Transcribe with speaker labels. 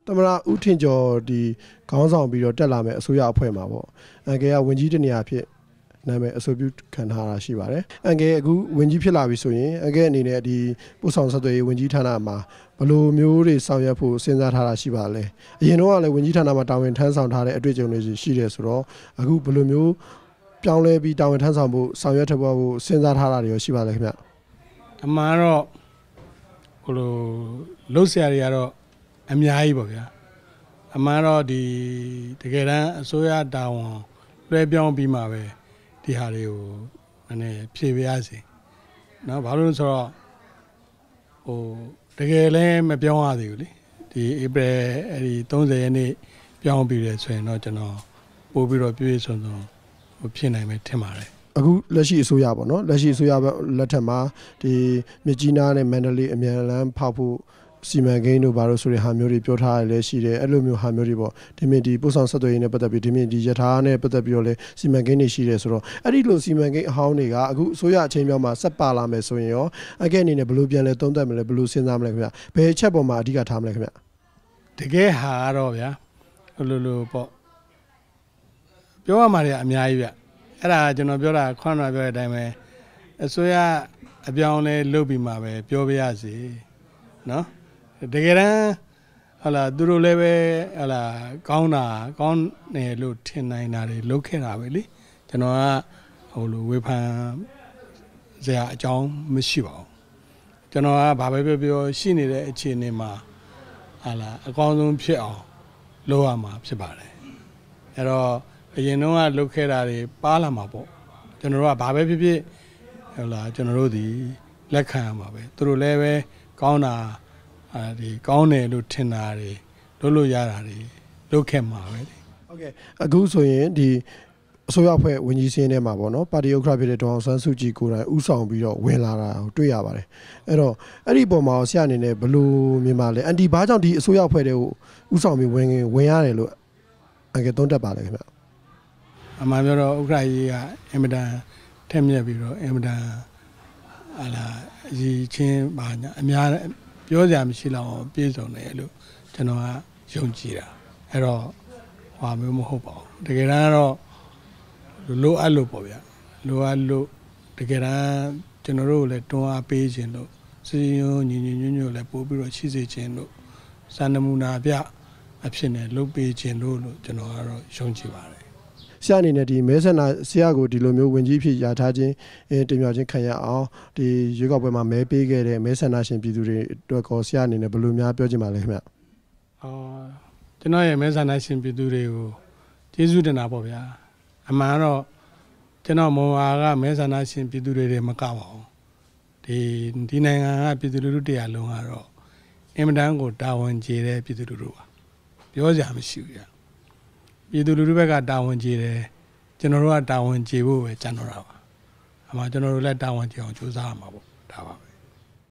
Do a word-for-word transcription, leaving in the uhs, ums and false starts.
Speaker 1: သမ္မတဦးထင်ကျော်ဒီခေါင်းဆောင်ပြီးတော့တက်လာမယ်အစိုးရအဖွဲ့မှာပေါ့အန်ကယ်ကဝင်ကြီးတနေရာဖြစ်နာမည်အဆိုပြုခံထားတာရှိပါတယ်အန်ကယ်အခုဝင်ကြီးဖြစ်လာပြီဆိုရင်အန်ကယ်အနေနဲ့ဒီပို့ဆောင်ဆက်သွယ်ရေးဝင်ကြီးဌာနမှာဘယ်လိုမျိုးတွေဆောင်ရွက်ဖို့စဉ်းစားထားတာရှိပါလဲအရင်တော့ကလည်းဝင်ကြီးဌာနမှာတာဝန်ထမ်းဆောင်ထားတဲ့အတွေ့အကြုံတွေရှိတယ်ဆိုတော့အခုဘယ်လိုမျိုးပြောင်းလဲပြီးတာဝန်ထမ်းဆောင်ဖို့ဆောင်ရွက်ထပ်ဖို့စဉ်းစားထားတာတွေရှိပါလဲခင်ဗျ
Speaker 2: အမှန်တော့ဟိုလိုလှုပ်ရှားတွေကတော့အများကြီးပေါ့ဗျာအမှန်တော့ဒီတကယ်တမ်းအစိုးရတာဝန်လွှဲပြောင်းပြီးမှပဲဒီဟာတွေကိုနည်းနည်းဖြည့်ပြရစီနော်ဘာလို့လဲဆိုတော့ဟိုတကယ်လည်းမပြောင်းရသေးဘူးလေဒီဧပြီအဲ့ဒီသုံးဆယ်ရက်နေ့ပြောင်းပြီးတယ်ဆိုရင်တော့ကျွန်တော်ပို့ပြီးတော့ပြည့်စုံစုံဟိုဖြစ်နိုင်မယ်ထင်ပါတယ်
Speaker 1: အခုလက်ရှိအစိုးရပေါ့နော်လက်ရှိအစိုးရလက်ထက်မှာဒီမြကြီးနားနဲ့မန္တလေးအမြန်လမ်းဖောက်ဖို့စီမံကိန်းတို့ဘာလို့ဆိုတဲ့ဟာမျိုးတွေပြောထားရလဲရှိတယ်အဲ့လိုမျိုးဟာမျိုးတွေပေါ့ဒီမြင့်ဒီပို့ဆောင်ဆက်သွယ်ရေးနဲ့ပတ်သက်ပြီးဒီမြင့်ဒီယထာနဲ့ပတ်သက်ပြီးတော့လဲစီမံကိန်းတွေရှိတယ်ဆိုတော့အဲ့ဒီလိုစီမံကိန်းအဟောင်းတွေကအခုအစိုးရအချိန်ပြောင်းမှာဆက်ပါလာမယ်ဆိုရင်ရောအကဲအနေနဲ့ဘယ်လိုပြန်လဲသုံးသပ်မလဲဘယ်လိုစဉ်းစားမလဲခင်ဗျဘယ်ချက်ပေါ်မှာအဓိကထားမလဲခင်ဗျ
Speaker 2: တကယ်ဟာတော့ဗျာဟိုလိုလိုပေါ့ပြောရမှာတွေအများကြီးဗျအဲ့ဒါကျွန်တော်ပြောတာခွန်းတော်ပြောတဲ့အတိုင်းပဲအစိုးရအပြောင်းလဲလုပ်ပြီးမှပဲပြောပြရစီနော်တကယ်တမ်းဟလာသူတို့လည်းပဲဟလာကောင်းတာကောင်းတယ်လို့ထင်နိုင်တာတွေလုပ်ခဲ့တာပဲလေကျွန်တော်ကဟိုလိုဝေဖန်စရာအကြောင်းမရှိပါဘူးကျွန်တော်ကဘာပဲပြောပြောရှိနေတဲ့အခြေအနေမှာဟလာအကောင်းဆုံးဖြစ်အောင်လုပ်ရမှာဖြစ်ပါတယ်အဲ့တော့အရင်တော့ကလုပ်ခဲ့တာတွေပါလာမှာပေါ့ကျွန်တော်တို့ကဘာပဲဖြစ်ဖြစ်ဟိုလာကျွန်တော်တို့ဒီလက်ခံရမှာပဲသူတို့လည်းပဲကောင်းတာအဲဒီကောင်းတယ်လို့ထင်တာတွေလုပ်လို့ရတာတွေလုပ်ခဲ့မှာပဲလေ
Speaker 1: ဟုတ်ကဲ့အခုဆိုရင်ဒီအစိုးရအဖွဲ့ဝန်ကြီးစင်းထဲမှာပေါ့နော်ပါတီဥက္ကဋ္ဌဖြစ်တဲ့ဒေါအောင်ဆန်းစုကြည်ကိုယ်တိုင်ဦးဆောင်ပြီးတော့ဝင်လာတာကိုတွေ့ရပါတယ်အဲ့တော့အဲ့ဒီပုံမှာဆရာအနေနဲ့ဘယ်လိုမြင်ပါလဲအန်တီဘာကြောင့်ဒီအစိုးရအဖွဲ့တွေကိုဦးဆောင်ပြီးဝင်ဝင်ရတယ်လို့အကဲသုံးတတ်ပါလဲခင်ဗျ
Speaker 2: အမှန်ပြောတော့ဥက္ကဋ္ဌကြီးကအင်မတန်ထက်မြက်ပြီးတော့အင်မတန်ဟာလာအကြီးချင်းပါညာအများပြောစရာမရှိတော့ပြေစုံတယ်လို့ကျွန်တော်ကယုံကြည်တာအဲ့တော့ဟွာမျိုးမဟုတ်ပါဘူးတကယ်တမ်းကတော့လိုအပ်လို့ပေါ့ဗျာလိုအပ်လို့တကယ်တမ်းကျွန်တော်တို့လည်းတွန်းအားပေးခြင်းလို့စီရုံညီညီညွတ်ညွတ်လည်းပို့ပြီးတော့ရှိစေခြင်းလို့စာနမူနာပြအဖြစ်နဲ့လုပ်ပေးခြင်းလို့လို့ကျွန်တော်ကတော့ယုံကြည်ပါတယ်
Speaker 1: ဆရာအနေနဲ့ဒီမဲဆန္ဒဆရာကိုဒီလိုမျိုးဝင်ကြီးဖြစ်ရထားခြင်းတင်ပြခြင်းခံရအောင်ဒီရွေးကောက်ပွဲမှာမဲပေးခဲ့တဲ့မဲဆန္ဒရှင်ပြည်သူတွေအတွက်ကောဆရာအနေနဲ့ဘယ်လိုများပြောချင်ပါလဲခင်ဗျ
Speaker 2: အော်ကျွန်တော်ရဲ့မဲဆန္ဒရှင်ပြည်သူတွေကိုကျေးဇူးတင်တာပေါ့ဗျာအမှန်တော့ကျွန်တော်မွန်ဝါကမဲဆန္ဒရှင်ပြည်သူတွေတွေမကပါဘူးဒီဒီနိုင်ငံကပြည်သူလူထုတရားလုံးကတော့အင်မတန်ကိုတာဝန်ကျေတဲ့ပြည်သူလူထုပါပြောစရာမရှိဘူးဗျာပြည်သူလူထုဘက်ကတာဝန်ကျေတယ်ကျွန်တော်တို့ကတာဝန်ကျေဖို့ပဲကြံတော့တာပါအမှကျွန်တော်တို့လည်းတာဝန်ကျေအောင်ကြိုးစားရမှာပေါ့ဒါပါပဲ